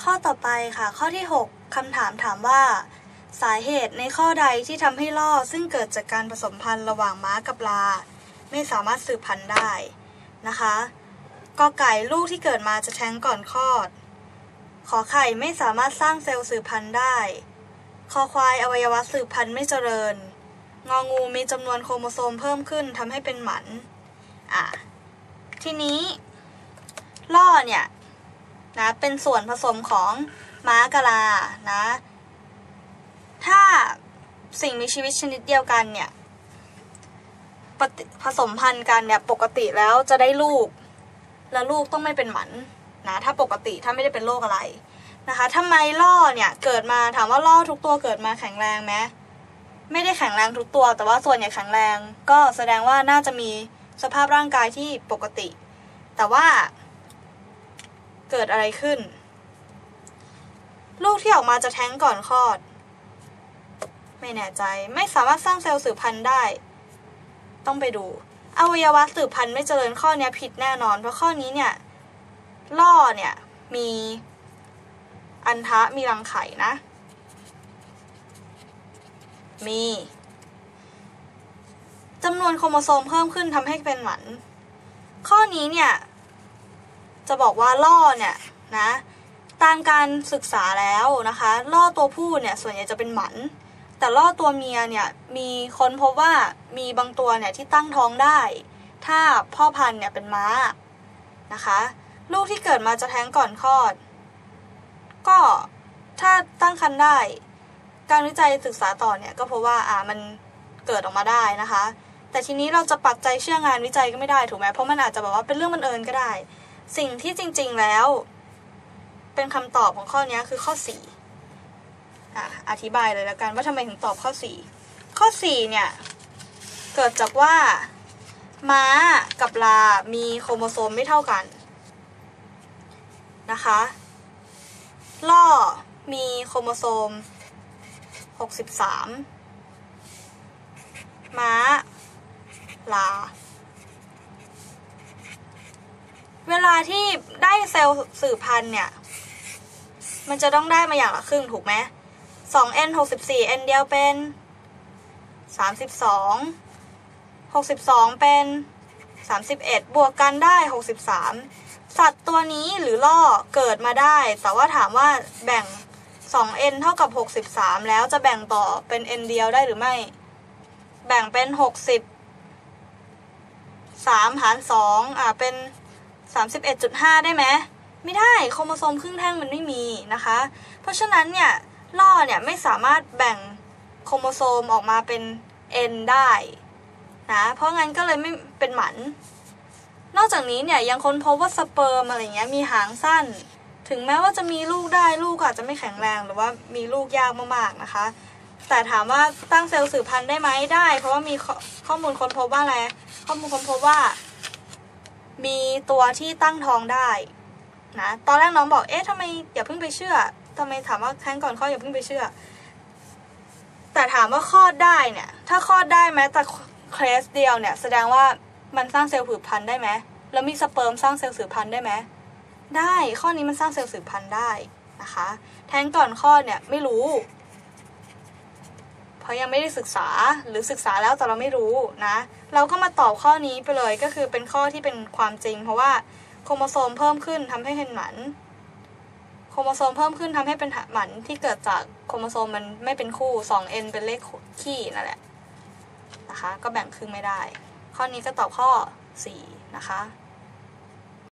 ข้อต่อไปค่ะข้อที่6คำถามถามว่าสาเหตุในข้อใดที่ทำให้ล่อซึ่งเกิดจากการผสมพันธุ์ระหว่างม้ากับลาไม่สามารถสืบพันธุ์ได้นะคะกอไก่ลูกที่เกิดมาจะแท้งก่อนคลอดขอไข่ไม่สามารถสร้างเซลล์สืบพันธุ์ได้คอควายอวัยวะสืบพันธุ์ไม่เจริญงองูมีจำนวนโครโมโซมเพิ่มขึ้นทำให้เป็นหมันทีนี้ล่อเนี่ยนะเป็นส่วนผสมของม้ากะลานะถ้าสิ่งมีชีวิตชนิดเดียวกันเนี่ยผสมพันธุ์กันเนี่ยปกติแล้วจะได้ลูกแล้วลูกต้องไม่เป็นหมันนะถ้าปกติถ้าไม่ได้เป็นโรคอะไรนะคะทำไมล่อเนี่ยเกิดมาถามว่าล่อทุกตัวเกิดมาแข็งแรงไหมไม่ได้แข็งแรงทุกตัวแต่ว่าส่วนใหญ่แข็งแรงก็แสดงว่าน่าจะมีสภาพร่างกายที่ปกติแต่ว่าเกิดอะไรขึ้นลูกที่ออกมาจะแท้งก่อนคลอดไม่แน่ใจไม่สามารถสร้างเซลล์สืบพันธุ์ได้ต้องไปดูอวัยวะสืบพันธุ์ไม่เจริญข้อนี้ผิดแน่นอนเพราะข้อนี้เนี่ยล่อเนี่ยมีอัณฑะมีรังไข่นะมีจำนวนโครโมโซมเพิ่มขึ้นทำให้เป็นหมันข้อนี้เนี่ยจะบอกว่าล่อเนี่ยนะตามการศึกษาแล้วนะคะล่อตัวผู้เนี่ยส่วนใหญ่จะเป็นหมันแต่ล่อตัวเมียเนี่ยมีคนพบว่ามีบางตัวเนี่ยที่ตั้งท้องได้ถ้าพ่อพันธุ์เนี่ยเป็นม้านะคะลูกที่เกิดมาจะแท้งก่อนคลอดก็ถ้าตั้งครรภ์ได้การวิจัยศึกษาต่อเนี่ยก็พบว่ามันเกิดออกมาได้นะคะแต่ทีนี้เราจะปักใจเชื่องานวิจัยก็ไม่ได้ถูกไหมเพราะมันอาจจะแบบว่าเป็นเรื่องบังเอิญก็ได้สิ่งที่จริงๆแล้วเป็นคำตอบของข้อนี้คือข้อ4อธิบายเลยแล้วกันว่าทำไมถึงตอบข้อ4ข้อ4เนี่ยเกิดจากว่าม้ากับลามีโครโมโซมไม่เท่ากันนะคะล่อมีโครโมโซม63ม้าลาเวลาที่ได้เซลล์สืบพันธุ์เนี่ยมันจะต้องได้มาอย่างละครึ่งถูกไหม2n 64 n เดียวเป็น32 62เป็น31บวกกันได้63สัตว์ตัวนี้หรือล่อเกิดมาได้แต่ว่าถามว่าแบ่ง 2n เท่ากับ63แล้วจะแบ่งต่อเป็น n เดียวได้หรือไม่แบ่งเป็น3หาร2เป็น31.5 ได้ไหมไม่ได้โครโมโซมครึ่งแท่งมันไม่มีนะคะเพราะฉะนั้นเนี่ยล่อเนี่ยไม่สามารถแบ่งโครโมโซมออกมาเป็น n ได้นะเพราะงั้นก็เลยไม่เป็นหมันนอกจากนี้เนี่ยยังค้นพบว่าสเปิร์มอะไรเงี้ยมีหางสั้นถึงแม้ว่าจะมีลูกได้ลูกอาจจะไม่แข็งแรงหรือว่ามีลูกยากมากๆนะคะแต่ถามว่าตั้งเซลล์สืบพันธุ์ได้ไหมได้เพราะว่ามีข้อมูลค้นพบว่าอะไรข้อมูลค้นพบว่ามีตัวที่ตั้งท้องได้นะตอนแรกน้องบอกทำไมอย่าเพิ่งไปเชื่อทำไมถามว่าแท้งก่อนคลอดอย่าเพิ่งไปเชื่อแต่ถามว่าคลอดได้เนี่ยถ้าคลอดได้แม้แต่เคสเดียวเนี่ยแสดงว่ามันสร้างเซลล์สืบพันธุ์ได้ไหมแล้วมีสเปิร์มสร้างเซลล์สืบพันธุ์ได้ไหมได้ข้อนี้มันสร้างเซลล์สืบพันธุ์ได้นะคะแท้งก่อนคลอดเนี่ยไม่รู้เพราะยังไม่ได้ศึกษาหรือศึกษาแล้วแต่เราไม่รู้นะเราก็มาตอบข้อนี้ไปเลยก็คือเป็นข้อที่เป็นความจริงเพราะว่าโครโมโซมเพิ่มขึ้นทำให้เป็นหมันโครโมโซมเพิ่มขึ้นทำให้เป็นหมันที่เกิดจากโครโมโซมมันไม่เป็นคู่ 2n เป็นเลขคี่นั่นแหละนะคะก็แบ่งครึ่งไม่ได้ข้อนี้ก็ตอบข้อ4นะคะ